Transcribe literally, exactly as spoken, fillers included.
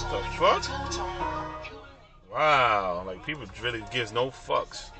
the fuck? Wow, like people really gives no fucks.